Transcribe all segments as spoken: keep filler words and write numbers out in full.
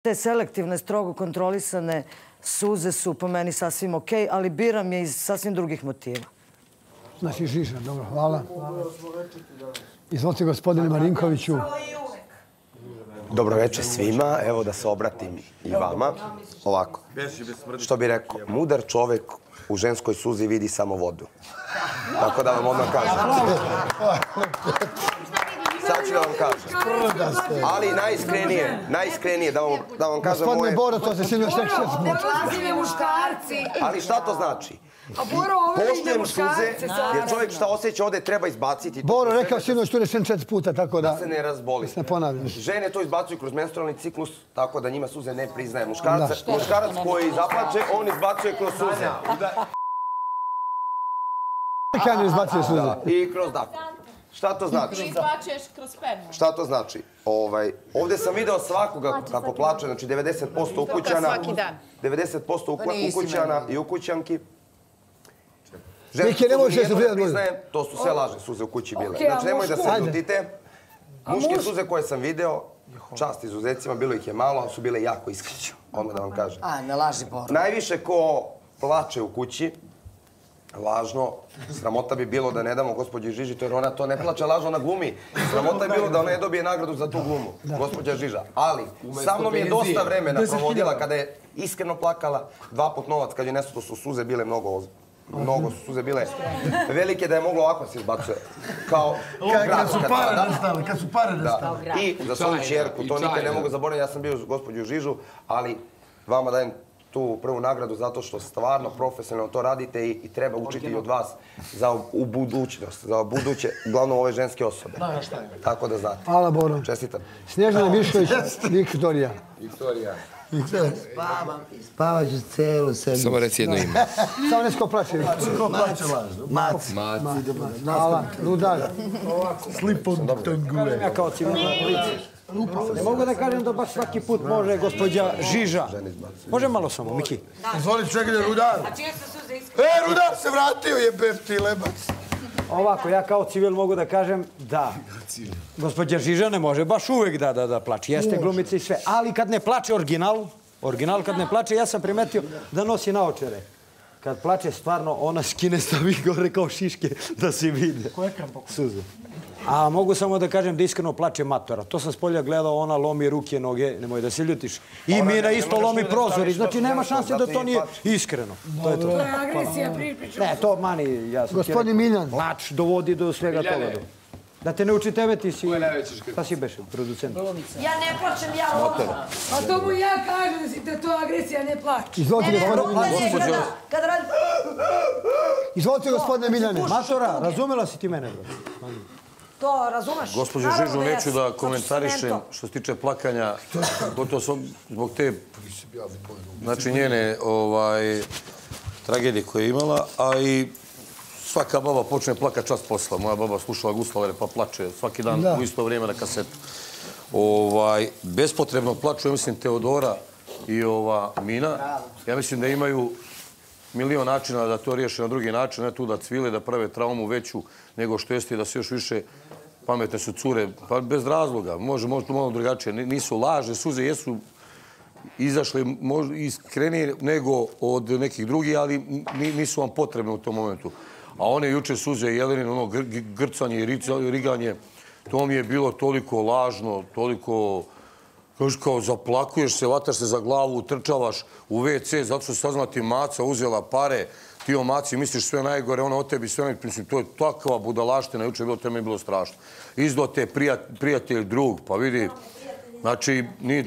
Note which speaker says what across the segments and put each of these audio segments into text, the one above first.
Speaker 1: Te selektivne, strogo kontrolisane suze su po meni sasvim okej, ali biram je iz sasvim drugih motiva.
Speaker 2: Znači Žiža, dobro, hvala. Izvolite gospodine Marinkoviću.
Speaker 3: Dobro večer svima, evo da se obratim i vama. Ovako, što bi rekao, mudar čovek u ženskoj suzi vidi samo vodu. Tako da vam odmah kažem. Sad ću da vam kažem. Ali najiskrenije, najiskrenije, da vam kažem moje...
Speaker 2: Gospodine Boro, to se sinoć tek šest puta.
Speaker 4: Ne plazi muškarci.
Speaker 3: Ali šta to znači? Poštujem suze, jer čovjek šta osjeća ovdje treba izbaciti.
Speaker 2: Boro rekao sinoć tu rečen četiri puta, tako da...
Speaker 3: Da se ne razboli.
Speaker 2: Ne ponavljaš.
Speaker 3: Žene to izbacuju kroz menstrualni ciklus, tako da njima suze ne priznaje. Muškarac koji zaplače, on izbacuje kroz suze.
Speaker 2: Kanju izbacuje suze.
Speaker 3: I kroz dakle. Šta to znači?
Speaker 5: Ti izbačuješ kroz spermu.
Speaker 3: Šta to znači? Ovdje sam video svakoga kako plače, znači devedeset posto ukućana, devedeset posto ukućana i ukućanki.
Speaker 2: Neke ne može se priznajem,
Speaker 3: to su sve lažne suze u kući bile. Znači nemoj da se ljutite. Muške suze koje sam video, čast izuzecima, bilo ih je malo, ali su bile jako iskreće. Odmah da vam kažem.
Speaker 4: A, ne laži Boro.
Speaker 3: Najviše ko plače u kući, lažno, sramota bi bilo da ne damo gospođi Žiži, jer ona to ne plače lažno, ona glumi. Sramota bi bilo da ona ne dobije nagradu za tu glumu, gospođa Žiža. Ali, sa mnom je dosta vremena provodila kada je iskreno plakala, dva put novac, kad je nesto, to su suze bile mnogo Mnogo su suze bile velike da je moglo ovako se izbacuje. Kao
Speaker 6: kad su pare nastale, kad su pare nastale.
Speaker 3: I za svoju čerku, to nikad ne mogu zaboraviti, ja sam bio uz gospođu Žižu, ali vama dajem tu prvu nagradu zato što stvarno profesionalno to radite i treba učiti od vas za u budućnost, za buduće, uglavnom ove ženske osobe. Tako da znate.
Speaker 2: Hvala Boro.
Speaker 3: Čestitam.
Speaker 2: Snježana Mišković, Viktorija.
Speaker 3: Viktorija.
Speaker 7: Spavam i spavat ću celu sedmicu.
Speaker 8: Samo reci jedno ime.
Speaker 2: Samo nesko plaće.
Speaker 6: Ko plaće lažno?
Speaker 7: Maci.
Speaker 2: Hvala. Rudar.
Speaker 6: Slipom tangure.
Speaker 9: Ja kao civilna policija. Ne mogu da kažem da baš svaki put može gospođa Žiža. Može malo samo, Miki.
Speaker 6: Izvoli, čekaj da Rudar.
Speaker 4: A čije su suze iskreno?
Speaker 6: E, Rudar se vratio, jebem ti lebac.
Speaker 9: Ovako, ja kao civil mogu da kažem da gospođa Žiža ne može baš uvek da, da, da plače. Jeste glumica i sve. Ali kad ne plače original, original kad ne plače, ja sam primetio da nosi naočare. Kad plače, stvarno, ona skine stavi gore kao šiške da se vide. Suze. A mogu samo da kažem da iskreno plače matora. To sam s polja gledao, ona lomi ruke, noge, nemoj da se ljutiš. I Mina isto lomi prozori, znači nema šanse da to nije iskreno. To je to.
Speaker 4: To je agresija pripriča.
Speaker 9: Ne, to mani, ja sam...
Speaker 2: Gospodin Miljan.
Speaker 9: Plač dovodi do svega toga. Da te ne uči tebe, ti si... Šta si beše, producent?
Speaker 4: Ja ne plačem, ja ovo. A to mu ja kažem da to agresija ne plače.
Speaker 2: Izvolite gospodine
Speaker 4: Miljane. Kad radi...
Speaker 2: Izvolite gospodine Miljane.
Speaker 9: Matora, razumela si ti mene, bro?
Speaker 4: To razumeš?
Speaker 10: Gospođo Žižu, neću da komentarišem što se tiče plakanja, gotovo zbog te, znači njene tragedije koje je imala, a i svaka baba počne plakati čas posla. Moja baba slušala Guslavere pa plače svaki dan u isto vrijeme na kasetu. Bespotrebno plaču, ja mislim, Teodora i Mina. Ja mislim da imaju milion načina da to riješe na drugi način, ne tu da cvile, da prave traumu veću nego što jeste i da se još više pametne su cure. Pa bez razloga, može to malo drugačije. Nisu lažne, suze jesu izašle iskrenije nego od nekih drugih, ali nisu vam potrebne u tom momentu. A one juče suze Jelenin, ono grcanje i riganje, to mi je bilo toliko lažno, toliko... Kažeš kao, zaplakuješ se, vataš se za glavu, utrčavaš u ve ce, zato što se sazna ti maca uzela pare, ti o maci misliš sve najgore, ona o tebi sve najgore, mislim, to je takva budalaština, juče je bilo, to mi je bilo strašno. Izdo te prijatelj, drug, pa vidi, znači,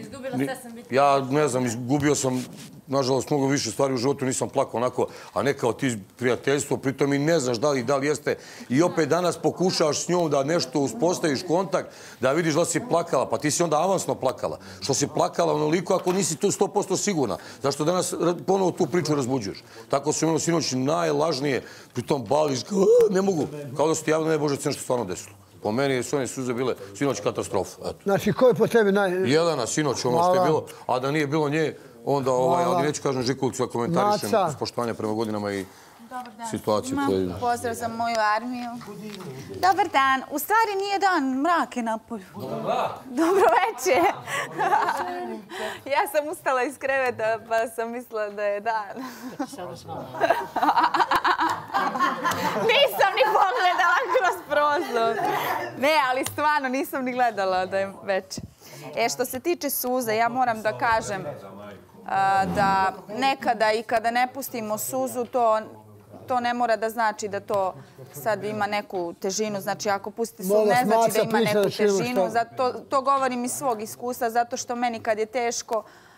Speaker 10: ja ne znam, izgubio sam, nažalost, mnogo više stvari u životu, nisam plakao onako, a ne kao ti prijateljstvo, pritom i ne znaš da li, da li jeste. I opet danas pokušavaš s njom da nešto uspostaviš kontakt, da vidiš da si plakala, pa ti si onda avansno plakala. Što si plakala onoliko ako nisi tu sto posto sigurna. Zašto danas ponovo tu priču razbuđuješ? Tako su imeno sinoć najlažnije, pritom bališ, ne mogu, kao da su ti javno ne Bože, nešto stvarno desilo. Po meni su one suze bile sinoć katastrofa.
Speaker 2: Znači, ko je po tebi naj...
Speaker 10: Jelena, sinoć, ono što je bilo, a da nije bilo nje, onda, ali neću kažem Žikulicu da komentarišem s poštovanja prema godinama i situaciju koju ima.
Speaker 5: Pozdrav za moju armiju. Dobar dan. U stvari nije dan, mrak je napolju. Dobro večer. Ja sam ustala iz kreveta pa sam mislila da je dan. Nisam ni pogledala kroz prozor. Ne, ali stvarno nisam ni gledala da je večer. E, što se tiče suze, ja moram da kažem da nekada i kada ne pustimo suzu, to to ne mora da znači da to sad ima neku težinu. Znači, ako pustite suzu, ne znači da ima neku težinu. To govorim iz svog iskustva, zato što meni kad je teško,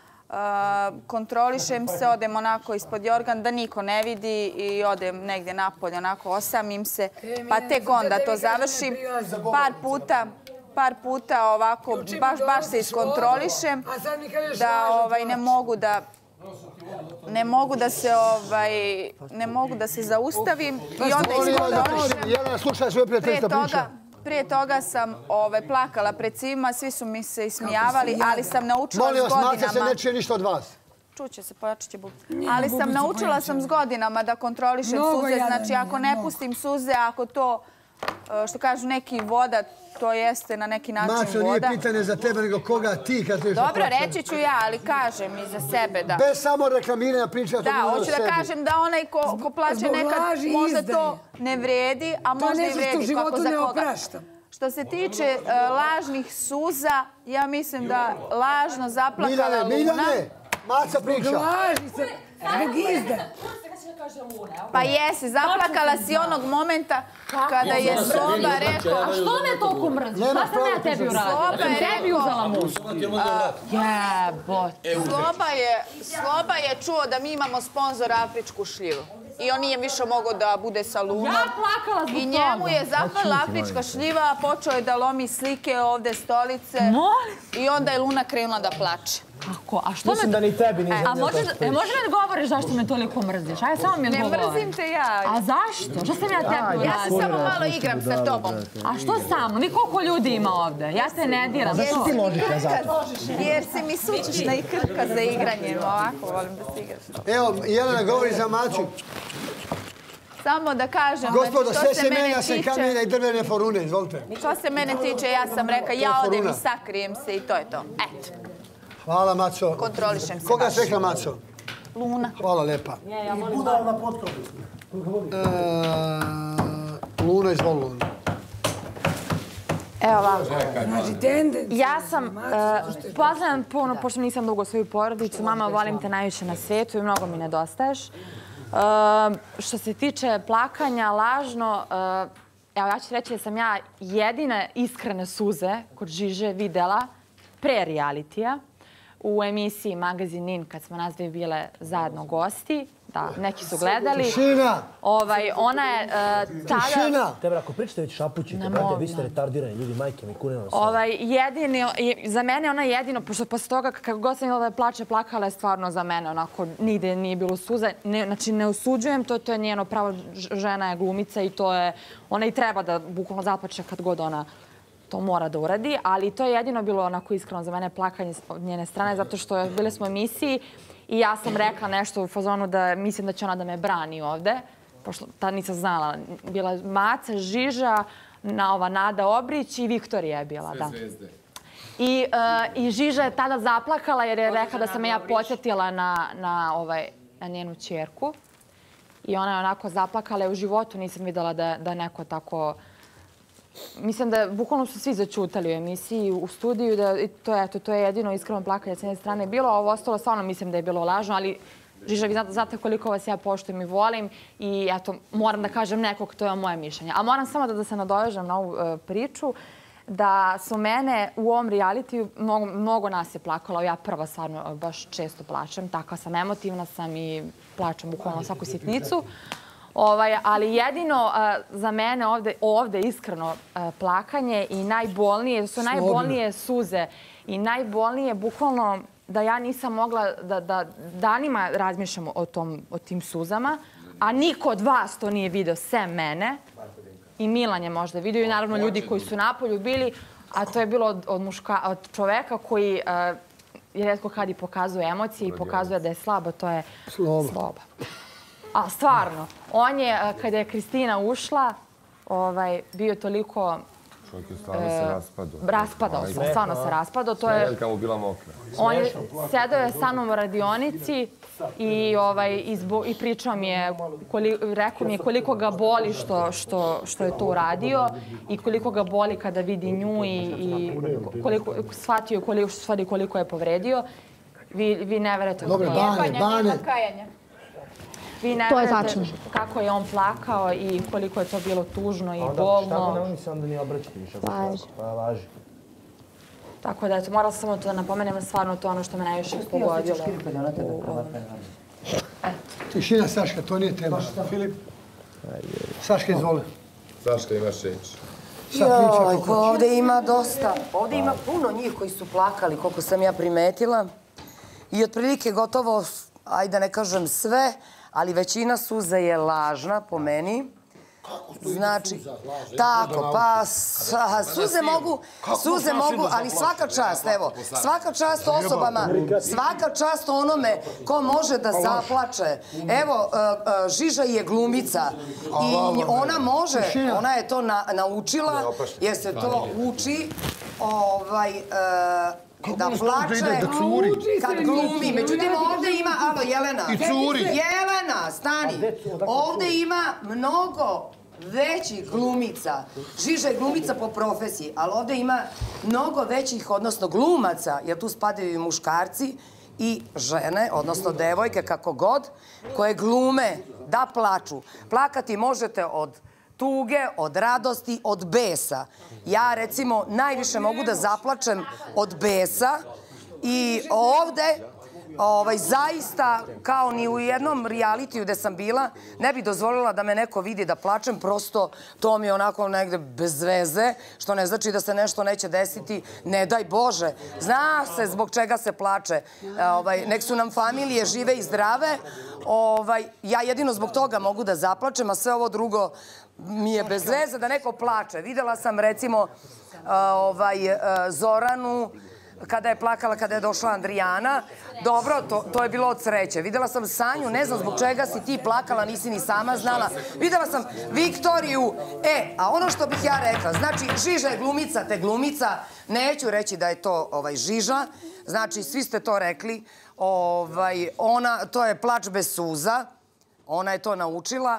Speaker 5: kontrolišem se, odem onako ispod jorgan da niko ne vidi i odem negdje napolje, onako osamim se, pa tek onda to završim. Par puta par puta ovako, baš, baš se iskontrolišem da ne mogu da ne mogu da se ovaj ne mogu da se zaustavim i onda iskontrolišem. Prije toga, prije toga sam ovaj, plakala pred svima, svi su mi se ismijavali, ali sam naučila s godinama...
Speaker 2: Molim vas, Maca se ne čuje ništa od vas.
Speaker 5: Čuće se, pojačat će bubice. Ali sam naučila sam s godinama da kontrolišem suze, znači ako ne pustim suze, ako to, što kažu neki voda, to jeste na neki način voda.
Speaker 2: Maco, nije pitanje za tebe, nego koga ti kad nešto plaće.
Speaker 5: Dobro, reći ću ja, ali kažem i za sebe da...
Speaker 2: Bez samo reklamiranja priča...
Speaker 5: Da, hoću da kažem da onaj ko plaće nekad možda to ne vredi, a možda i vredi kako za koga. Što se tiče lažnih suza, ja mislim da lažno zaplakala Luna...
Speaker 2: Miljane, Maca priča.
Speaker 4: Laži se, zbog izda.
Speaker 5: Pa jesi, zaplakala si onog momenta kada je Sloba rekao...
Speaker 8: A što me toliko mrzi? Šta sam ja tebi uradio?
Speaker 5: Sloba je
Speaker 8: tebi uzela muž.
Speaker 5: Jebote. Sloba je čuo da mi imamo sponzor afričku šljivu. I on nije više mogao da bude sa Lunom.
Speaker 8: Ja plakala zbog toga.
Speaker 5: I njemu je zapala afrička šljiva, počeo je da lomi slike ovde, stolice.
Speaker 8: Molim.
Speaker 5: I onda je Luna krenula da plače.
Speaker 8: Kako? A što
Speaker 2: Mislim da ni tebi nije
Speaker 8: A može mi govoriš zašto me toliko mrziš? Ajde, samo mi odgovori.
Speaker 5: Ne mrzim te ja.
Speaker 8: A zašto? Što sam ja tebi uradio?
Speaker 5: Ja se samo malo igram sa tobom.
Speaker 8: A što samo? Vi koliko ljudi ima ovde? Ja se ne diram.
Speaker 2: Zašto ti logika zato?
Speaker 5: Jer si mi sučišna i krka za igranjem. Ovako volim da se igraš.
Speaker 2: Evo, Jelena govori za Maču.
Speaker 5: Samo da kažem,
Speaker 2: gospodo,
Speaker 5: što
Speaker 2: sve
Speaker 5: se
Speaker 2: se
Speaker 5: mene
Speaker 2: menja se
Speaker 5: tiče...
Speaker 2: kamene i drvene forune, izvolite.
Speaker 5: Što se mene tiče, ja sam rekla, ja odem i sakrijem se i to je to. Eto.
Speaker 2: Hvala, Maco.
Speaker 5: Kontrolišem se baš.
Speaker 2: Koga si rekla, Maco?
Speaker 5: Luna.
Speaker 2: Hvala lepa.
Speaker 6: I budala na potkopu.
Speaker 2: Luna, izvoli Luna.
Speaker 8: Evo ovako. Ja sam, poznajem puno, pošto nisam dugo svoju porodicu, mama, volim te najviše na svijetu i mnogo mi nedostaješ. Što se tiče plakanja, lažno, evo ja ću reći da sam ja jedine iskrene suze kod Žiže videla pre realitija u emisiji Magazin Nin kad smo nas dve bile zajedno gosti. Da, neki su gledali.
Speaker 2: Tišina!
Speaker 8: Ona je tada...
Speaker 2: Tišina!
Speaker 11: Tebe, ako pričate već šapućite, brate, vi ste retardirani ljudi, majke mi, kune vam
Speaker 8: sve. Za mene ona jedino, pošto posle toga kako god sam imala da plače, plakala je stvarno za mene, onako, nigde nije bilo suza. Znači, ne osuđujem to, to je njeno pravo, žena je glumica i to je, ona i treba da bukvalno zaplače kad god ona to mora da uradi, ali to je jedino bilo onako iskreno za mene plakanje od njene strane, zato što bili smo u emisiji i ja sam rekla nešto u fazonu da mislim da će ona da me brani ovde, pošto tad nisam znala. Bila je Maca, Žiža, ova Nada Obrić i Viktorija je bila, da. I Žiža je tada zaplakala jer je rekla da sam ja podsjetila na njenu ćerku. I ona je onako zaplakala. U životu nisam videla da neko tako... Mislim da bukvalno su svi začutali u emisiji, u studiju, da to je jedino iskreno plakanje s jedne strane bilo, a ovo ostalo stvarno mislim da je bilo lažno, ali Žiža, vi znate koliko vas ja poštujem i volim i eto, moram da kažem nekog, to je moje mišljenje. A moram samo da se nadovežem na ovu priču, da su mene u ovom realitiju, mnogo nas je plakalo, ja prva stvarno baš često plačem, takva sam, emotivna sam i plačem bukvalno svaku sitnicu. Ali jedino za mene ovde iskreno plakanje i najbolnije, su najbolnije suze i najbolnije bukvalno da ja nisam mogla da danima razmišljam o tim suzama, a niko od vas to nije video, sem mene. I Milan je možda vidio i naravno ljudi koji su napolju bili, a to je bilo od čoveka koji je retko kad i pokazuje emocije i pokazuje da je slaba, to je Sloba. A stvarno, on je, kada je Kristina ušla, bio toliko...
Speaker 12: Čovjek je stvarno se raspadao.
Speaker 8: Raspadao se, stvarno se raspadao.
Speaker 12: Snedeljka mu bila mokra.
Speaker 8: On je sedao je sa mnom u radionici i pričao mi je, rekao mi je koliko ga boli što je to uradio i koliko ga boli kada vidi nju i shvatio koliko je povredio. Vi ne verujete.
Speaker 2: Dobre, Bane, Bane.
Speaker 8: Vi ne verujete kako je on plakao i koliko je to bilo tužno i bolno.
Speaker 11: Šta ne oni se onda nije obraćati više? Pa važi.
Speaker 8: Tako da, morala sam samo to da napomenem, stvarno to ono što me najviše pogodilo.
Speaker 2: Tišina, Saška, to nije tema. Filip? Saška, izvoli.
Speaker 12: Saška imaš reći.
Speaker 13: Joj, ovdje ima dosta. Ovdje ima puno njih koji su plakali, koliko sam ja primetila. I otprilike gotovo, ajde da ne kažem sve, ali većina suza je lažna po meni. Znači, tako, pa suze mogu, suze mogu, ali svaka čast, evo, svaka čast osobama, svaka čast onome ko može da zaplače. Evo, Žiža je glumica i ona može, ona je to naučila, jer se to uči, ovaj... da plače kad glumi. Međutim, ovdje ima, alo, Jelena.
Speaker 6: I curi.
Speaker 13: Jelena, stani. Ovdje ima mnogo većih glumica. Žiža je glumica po profesiji, ali ovdje ima mnogo većih, odnosno glumaca, jer tu spadaju i muškarci i žene, odnosno devojke, kako god, koje glume da plaču. Plakati možete od tuge, od radosti, od besa. Ja, recimo, najviše mogu da zaplačem od besa i ovde, zaista, kao ni u jednom realitiju gde sam bila, ne bi dozvolila da me neko vidi da plačem, prosto to mi je onako negde bez veze, što ne znači da se nešto neće desiti, ne daj Bože. Zna se zbog čega se plače. Nek su nam familije žive i zdrave. Ja jedino zbog toga mogu da zaplačem, a sve ovo drugo mi je bez veze da neko plače. Videla sam, recimo, Zoranu, kada je plakala, kada je došla Andrijana. Dobro, to je bilo od sreće. Videla sam Sanju, ne znam zbog čega si ti plakala, nisi ni sama znala. Videla sam Viktoriju. E, a ono što bih ja rekla, znači, Žiža je glumica, te glumica, neću reći da je to Žiža, znači, svi ste to rekli, to je plač bez suza, ona je to naučila.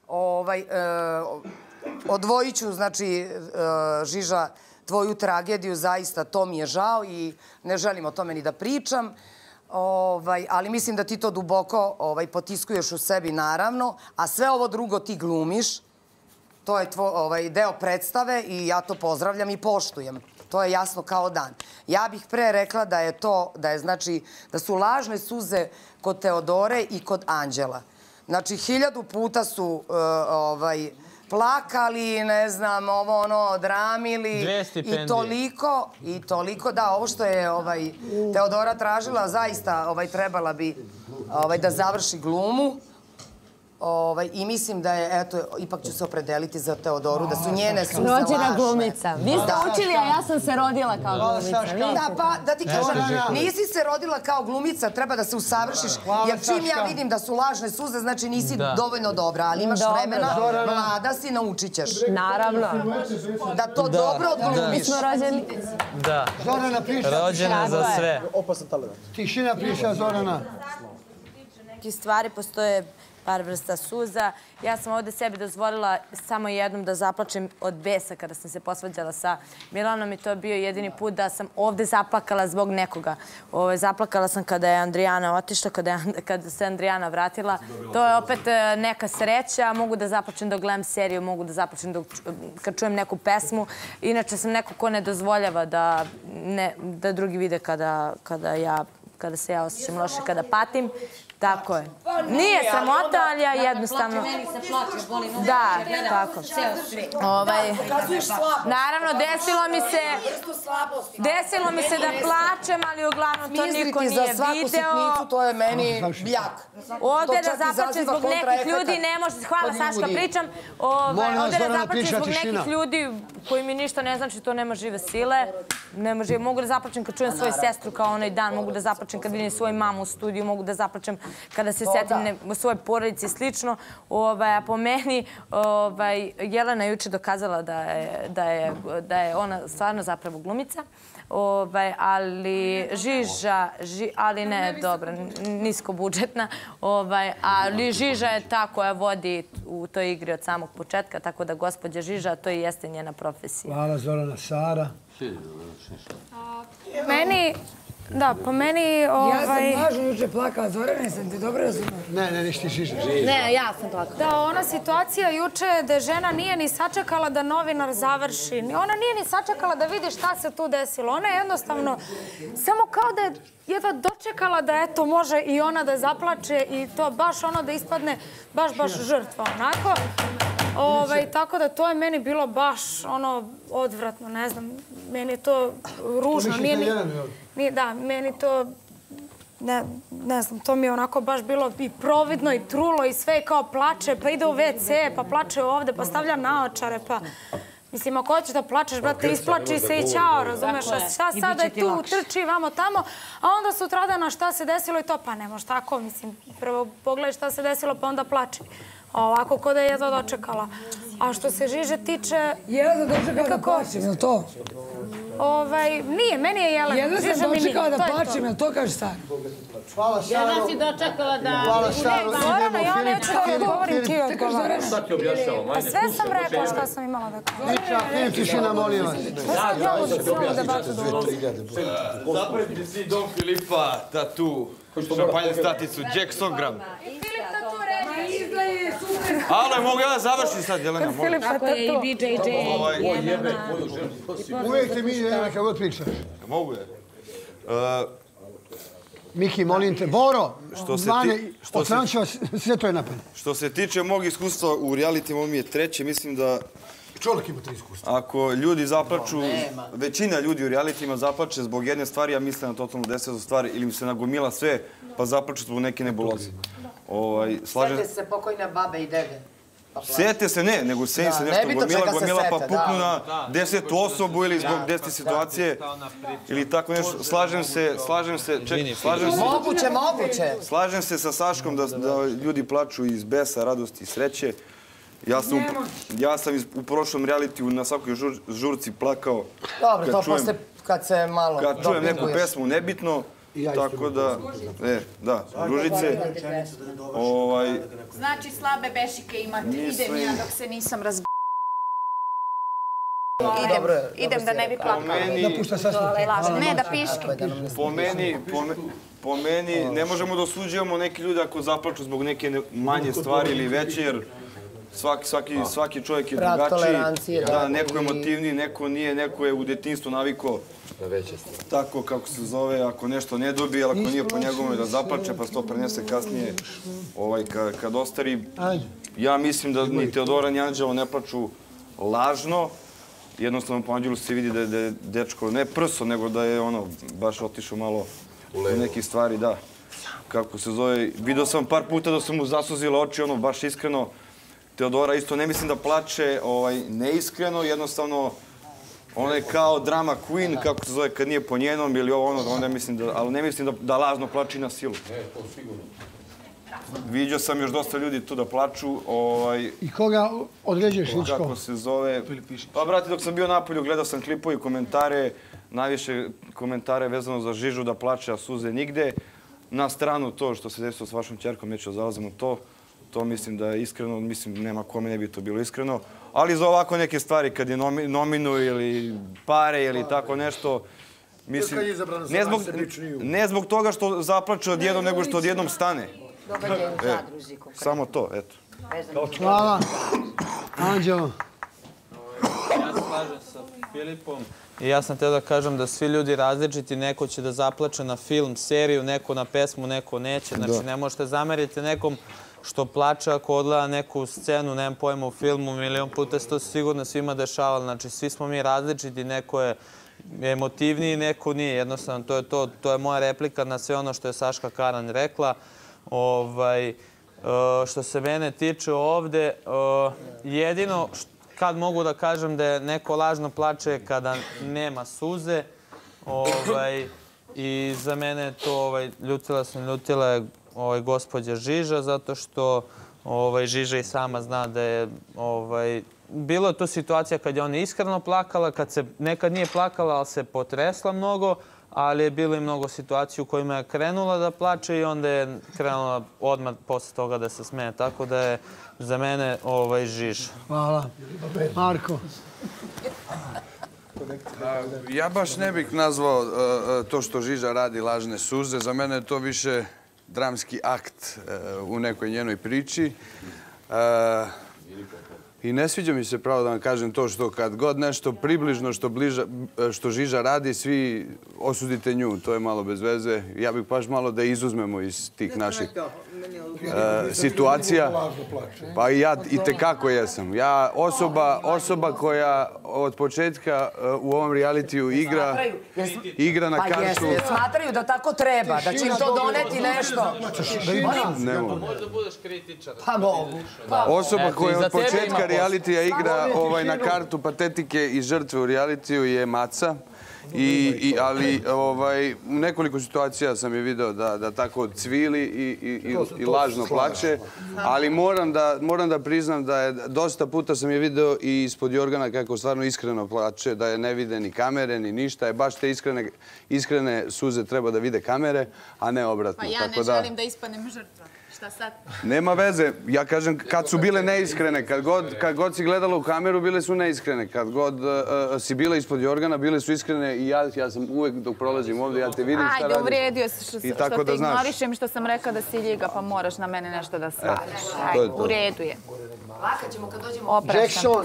Speaker 13: Odvojit ću, znači, Žiža, tvoju tragediju, zaista to mi je žao i ne želim o tome ni da pričam, ali mislim da ti to duboko potiskuješ u sebi, naravno, a sve ovo drugo ti glumiš, to je deo predstave i ja to pozdravljam i poštujem. To je jasno kao dan. Ja bih pre rekla da je to, da je znači, da su lažne suze kod Teodore i kod Anđela. Znači, hiljadu puta su plakali, ne znam, ovo ono, dramili.
Speaker 14: Dve stipendije.
Speaker 13: I toliko, i toliko, da, ovo što je Teodora tražila, zaista trebala bi da završi glumu. I mislim da je, eto, ipak ću se opredeliti za Teodoru, da su njene suze lažne.
Speaker 15: Rođena glumica. Vi ste učili, a ja sam se rodila kao glumica.
Speaker 13: Da, pa, da ti kažem, nisi se rodila kao glumica, treba da se usavršiš, jer čim ja vidim da su lažne suze, znači nisi dovoljno dobra, ali imaš vremena, mlada si, naučit ćeš.
Speaker 15: Naravno.
Speaker 13: Da to dobro odglumiš.
Speaker 15: Mi smo rođeni.
Speaker 14: Da. Rođena za sve.
Speaker 2: Tišina priča, Zorana.
Speaker 16: Neke stvari postoje par vrsta suza. Ja sam ovdje sebi dozvolila samo jednom da zaplačem od besa kada sam se posvađala sa Milanom i to je bio jedini put da sam ovdje zaplakala zbog nekoga. Zaplakala sam kada je Andrijana otišla, kada se Andrijana vratila. To je opet neka sreća. Mogu da zaplačem dok gledam seriju, mogu da zaplačem kad čujem neku pesmu. Inače sam neko ko ne dozvoljava da drugi vide kada se ja osjećam loše, kada patim. Tako je. Nije sramota, ali ja jednostavno...
Speaker 15: Plače, meni se plače, boli noge.
Speaker 16: Da, tako. Naravno, desilo mi se... Desilo mi se da plačem, ali uglavnom to niko nije video.
Speaker 13: Smisliti za svaku sitnicu, to je meni bljak.
Speaker 16: Ovdje da zaplačem zbog nekih ljudi ne može... Hvala, Saška, pričam. Ovdje da zaplačem zbog nekih ljudi koji mi ništa ne znači, to nema žive sile. Mogu da zaplačem kad čujem svoju sestru kao onaj dan, mogu da zaplačem kad vidim svoju mamu u studiju, mogu da zaplačem kada se setim intimne, u svojoj porodici i slično. A po meni, Jelena juče dokazala da je ona stvarno zapravo glumica. Ali Žiža, ali ne, dobro, niskobudžetna, ali Žiža je ta koja vodi u toj igri od samog početka, tako da gospođa Žiža, to i jeste njena profesija.
Speaker 2: Hvala, Zorana. Sara?
Speaker 4: Meni... Da, po meni... Ja sam važno juče plakala, Zorane, sam te dobro razumela.
Speaker 2: Ne, ne, ništa ti Žiža.
Speaker 16: Ne, ja sam plakala.
Speaker 4: Da, ona situacija juče da žena nije ni sačekala da novinar završi. Ona nije ni sačekala da vidi šta se tu desilo. Ona je jednostavno samo kao da je jedva dočekala da eto može i ona da zaplače i to baš ono da ispadne baš, baš žrtva. Onako. Tako da to je meni bilo baš ono odvratno, ne znam. Meni je to ružno. Da, meni to, ne znam, to mi je onako baš bilo i providno i trulo i sve kao plače, pa ide u ve ce, pa plače ovde, pa stavlja naočare, pa... Mislim, ako hoćeš da plačeš, brate, isplači se i ćao, razumeš? Šta sada je tu, trči vamo tamo, a onda sutradana šta se desilo i to, pa ne može tako, mislim, prvo pogledaj šta se desilo, pa onda plači. Ovako, ko da je jedva dočekala. A što se Žiže tiče... Jedva da dočekala da plačem, je li to? Nije, meni je Jelena. Jedva sam dočekala da plačem, je li to kaže Sara?
Speaker 2: Hvala, Saro.
Speaker 16: Jedva si dočekala da...
Speaker 2: Hvala, Saro.
Speaker 4: Zorana, ja neću da odgovorim, ti odgovaraš.
Speaker 10: Šta ti objašnjava,
Speaker 4: A sve sam rekla šta sam imala da kažem.
Speaker 2: Priča, Filip, tišina, molim vas.
Speaker 17: Zapretni si Dom Filipa, tatu, šampanje staticu, Jack Songram.
Speaker 4: Filip tatu reći. Izgleda super.
Speaker 17: Ale, mogu ja da završim sad, Jelena, molim.
Speaker 16: Kako je i bi džej džej.
Speaker 2: Uvijek te mi, Jelena, kako god pričaš.
Speaker 17: Mogu je.
Speaker 2: Miki, molim te. Boro, Zvane, okrenut ću vas, sve to je napad.
Speaker 17: Što se tiče mog iskustva u reality, ovo mi je treće, mislim da...
Speaker 2: Čovjek ima tri iskustva.
Speaker 17: Ako ljudi zaplaču, većina ljudi u realitima zaplače zbog jedne stvari, ja mislim na totalno desetu stvari, ili mi se nagomila sve, pa zaplaču zbog neke nebuloze.
Speaker 13: Sjete se pokojne babe i dede.
Speaker 17: Sjete se, ne, nego se im se nešto gomila, gomila pa puknu na desetu osobu ili zbog desete situacije ili tako nešto. Slažem se, slažem se, čekaj, slažem se...
Speaker 13: Moguće, moguće.
Speaker 17: Slažem se sa Saškom da ljudi plaču iz besa, radosti i sreće. Ja sam u prošlom realitiju na svakoj žurci plakao.
Speaker 13: Dobro, to posle kad se malo
Speaker 17: dopinguješ. Kad čujem neku pesmu, nebitno. Tako da, e, da, Ružice.
Speaker 5: Znači, slabe bešike imate. Idem ja dok se nisam razb... Idem da ne bi plakala.
Speaker 2: Da pušta sasvim.
Speaker 5: Ne, da piški.
Speaker 17: Po meni, po meni, ne možemo da osuđujemo neki ljudi ako zaplaču zbog neke manje stvari ili veće, jer svaki čovjek je drugačiji. Da, neko je emotivniji, neko nije, neko je u detinjstvu navikao tako kako se zove, ako nešto ne dobije, ako nije po njegovoj da zaplače, pa se to prenese kasnije kad ostari. Ja mislim da ni Teodora ni Anđelo ne plaču lažno. Jednostavno po Anđelu se vidi da je dečko ne prso, nego da je ono baš otišao malo u nekih stvari, da. Kako se zove, vidio sam par puta da su mu zasuzile oči, ono baš iskreno. Teodora isto ne mislim da plače neiskreno, jednostavno ona je kao drama queen, kako se zove, kad nije po njenom ili ovo ono, onda mislim da, ali ne mislim da lažno plači na silu. Ne, to sigurno. Vidio sam još dosta ljudi tu da plaču.
Speaker 2: I koga određuješ, Ličko?
Speaker 17: Kako se zove. Pa, brate, dok sam bio napolju, gledao sam klipove i komentare, najviše komentare vezano za Žižu da plače, a suze nigde. Na stranu to što se desilo s vašom ćerkom, neću da zalazim u to. To mislim da je iskreno, mislim, nema kome ne bi to bilo iskreno. Ali za ovako neke stvari, kad je nominu ili pare ili tako nešto, mislim, ne zbog toga što zaplače odjednom, nego što odjednom stane. Samo to, eto.
Speaker 2: Hvala. Anđelo.
Speaker 14: Ja se slažem sa Filipom. I ja sam teo da kažem da svi ljudi različiti, neko će da zaplače na film, seriju, neko na pesmu, neko neće. Znači, ne možete zameriti nekom što plače ako odgleda neku scenu, nemam pojma, u filmu, milion puta se to sigurno svima dešavalo. Znači, svi smo mi različiti, neko je emotivniji, neko nije. Jednostavno, to je to. To je moja replika na sve ono što je Saška Karan rekla. Što se mene tiče ovde, jedino kad mogu da kažem da je neko lažno plače kada nema suze. I za mene je to, ljutila sam, ljutila je ovaj, gospođa Žiža, zato što ovaj, Žiža i sama zna da je... Ovaj, bilo je to situacija kad je ona iskreno plakala, kad se nekad nije plakala, ali se potresla mnogo, ali je bilo i mnogo situacija u kojima je krenula da plače i onda je krenula odmah posle toga da se smeje. Tako da je za mene ovaj, Žiža.
Speaker 2: Hvala. Marko.
Speaker 18: Ja baš ne bih nazvao to što Žiža radi lažne suze. Za mene je to više dramski akt u nekoj njenoj priči. I ne sviđa mi se, pravo da vam kažem, to što kad god nešto približno što, bliža, što Žiža radi, svi osudite nju. To je malo bez veze. Ja bih baš malo da izuzmemo iz tih naših uh, situacija. Pa i ja i tekako jesam. Ja osoba, osoba koja od početka uh, u ovom realitiju igra, igra na
Speaker 13: pa
Speaker 18: kartu...
Speaker 13: Pa jesu, smatraju da tako treba, da će im to doneti nešto.
Speaker 18: Ne mogu.
Speaker 14: Možda budeš kritičar.
Speaker 13: Pa mogu.
Speaker 18: Osoba koja od početka realitija igra ovaj, na kartu patetike i žrtve u realitiju je Maca. I, i, ali ovaj, u nekoliko situacija sam je video da, da tako cvili i, i, i, i lažno plače. Ali moram da, moram da priznam da je dosta puta sam je video i ispod jorgana kako stvarno iskreno plače, da je ne vide ni kamere ni ništa. Je baš te iskrene, iskrene suze treba da vide kamere, a ne obratno.
Speaker 5: Pa ja ne
Speaker 18: tako da,
Speaker 5: želim da ispanem žrtva. Šta sad?
Speaker 18: Nema veze. Ja kažem kad su bile neiskrene, kad god, kad god si gledala u kameru, bile su neiskrene. Kad god uh, si bila ispod jorgana, bile su iskrene i ja, ja sam uvek dok prolazim ovdje, ja te vidim šta radiš.
Speaker 5: Ajde, uvrijedio se što,
Speaker 18: I
Speaker 5: što
Speaker 18: tako
Speaker 5: te
Speaker 18: da znaš.
Speaker 5: ignorišem, što sam rekla da si ljiga, pa moraš na mene nešto da svališ. Ajde, u redu je.
Speaker 13: Lakat ćemo kad dođemo...
Speaker 5: Opraštam.
Speaker 2: Jackson.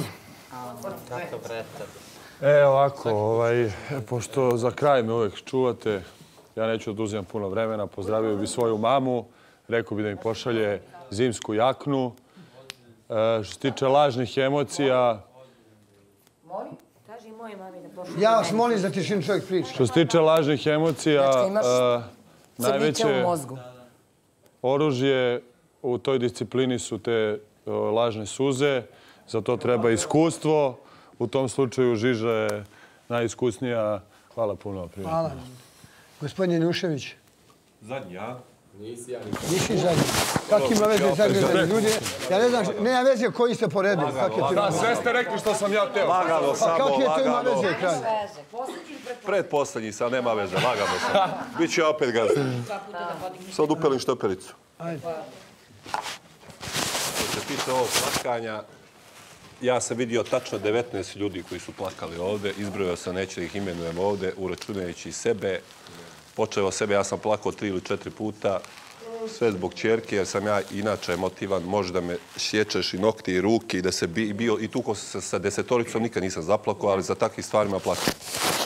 Speaker 12: E, ovako, ovaj, pošto za kraj me uvek čuvate, ja neću oduzimam puno vremena, pozdravio bi svoju mamu, rekao bi da mi pošalje zimsku jaknu. E, što se tiče lažnih emocija...
Speaker 16: Molim? Kaži moje mami da pošalje.
Speaker 2: Ja vas molim za tišinu, čovjek priča.
Speaker 12: Što se tiče lažnih emocija,
Speaker 2: uh,
Speaker 12: najveće oružje u toj disciplini su te uh, lažne suze. Za to treba iskustvo. U tom slučaju Žiža je najiskusnija. Hvala puno. Prijatelj.
Speaker 2: Hvala. Gospodin Janušević.
Speaker 19: Zadnji, a? Nisi ja nisam.
Speaker 2: Nisi zadnji. Kak ima veze zadnji ljudi? Ja ne znam, nema veze koji ste poredili.
Speaker 19: Da, sve ste rekli što sam ja teo.
Speaker 2: Lagano samo, lagano. Kak je to ima veze, kralj?
Speaker 19: Predposlednji sam, nema veze, lagano sam. Biću ja opet gazda. Sad upelim štopericu.
Speaker 2: Ajde.
Speaker 19: Što se tiče ovog plakanja, ja sam vidio tačno devetnaest ljudi koji su plakali ovde. Izbrojao sam, neću da ih imenujem ovde, uračunajući sebe. Počeo sebe, ja sam plakao tri ili četiri puta, sve zbog ćerke, jer sam ja inače emotivan, može da me sječeš i nokti i ruke i da se bi, bio, i tukao sam se sa desetoricom, nikad nisam zaplakao, ali za takvih stvarima plakao.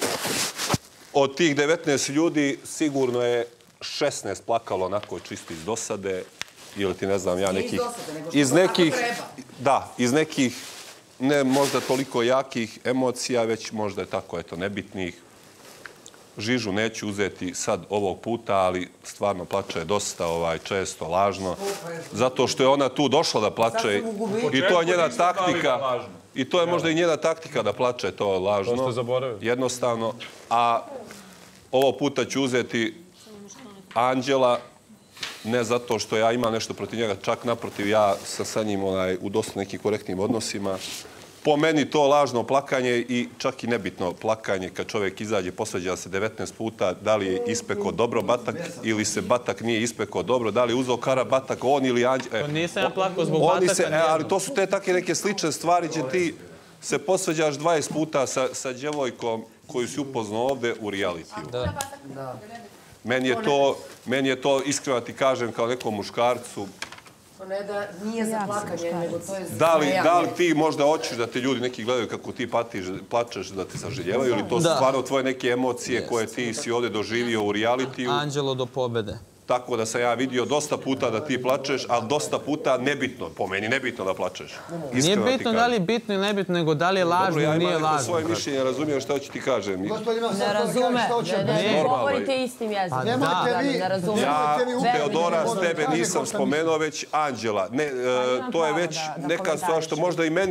Speaker 19: Od tih devetnaest ljudi sigurno je šesnaest plakalo onako čisto iz dosade, ili ti ne znam ja nekih... Iz nekih, da, iz nekih, ne možda toliko jakih emocija, već možda je tako, eto, nebitnih. Žižu neću uzeti sad ovog puta, ali stvarno plače dosta ovaj, često, lažno. Zato što je ona tu došla da plače i to je njena taktika. I to je možda i njena taktika da plače to lažno.
Speaker 12: To ste zaboravili.
Speaker 19: Jednostavno. A ovo puta ću uzeti Anđela, ne zato što ja imam nešto protiv njega, čak naprotiv, ja sam sa njim onaj, u dosta nekim korektnim odnosima. Po meni to lažno plakanje i čak i nebitno plakanje kad čovjek izađe, posvađa se devetnaest puta, da li je ispekao dobro batak ili se batak nije ispekao dobro, da li je uzeo kara batak, on ili Anđel.
Speaker 14: E, nisam ja plakao zbog bataka.
Speaker 19: Se, e, ali to su te takve neke slične stvari gdje ti se posvađaš dvadeset puta sa, sa djevojkom koju si upoznao ovde u realitiju.
Speaker 14: Da.
Speaker 19: Meni je to, meni je to iskreno ti kažem kao nekom muškarcu,
Speaker 13: Ne da nije za plakanje, nego to je za
Speaker 19: da li, da li ti možda hoćeš da te ljudi neki gledaju kako ti patiš, plačeš da te saželjevaju ili to su stvarno tvoje neke emocije koje ti si ovdje doživio u realitiju?
Speaker 14: Anđelo do pobede.
Speaker 19: Tako da sam ja vidio dosta puta da ti plačeš, ali dosta puta nebitno, po meni nebitno da plačeš.
Speaker 14: Nije bitno da li je bitno ili nebitno, nego da li je lažno ili nije lažno.
Speaker 19: Dobro, ja imam svoje mišljenje, razumijem što ću ti kažem.
Speaker 15: Ne razume, ne govorite istim jezikom.
Speaker 2: Ne razume.
Speaker 19: Ja, Teodora, s tebe nisam spomenuo, već Anđela. To je već neka stvar što možda i meni